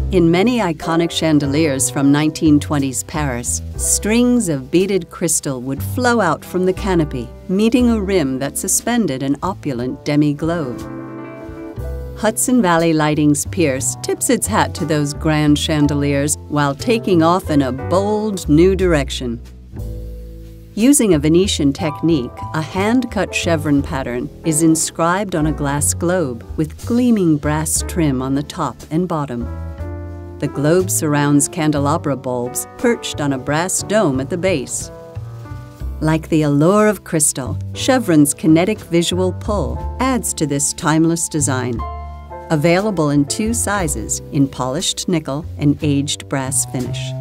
In many iconic chandeliers from 1920s Paris, strings of beaded crystal would flow out from the canopy, meeting a rim that suspended an opulent demi-globe. Hudson Valley Lighting's Pierce tips its hat to those grand chandeliers while taking off in a bold new direction. Using a Venetian technique, a hand-cut chevron pattern is inscribed on a glass globe with gleaming brass trim on the top and bottom. The globe surrounds candelabra bulbs perched on a brass dome at the base. Like the allure of crystal, chevron's kinetic visual pull adds to this timeless design. Available in 2 sizes, in polished nickel and aged brass finish.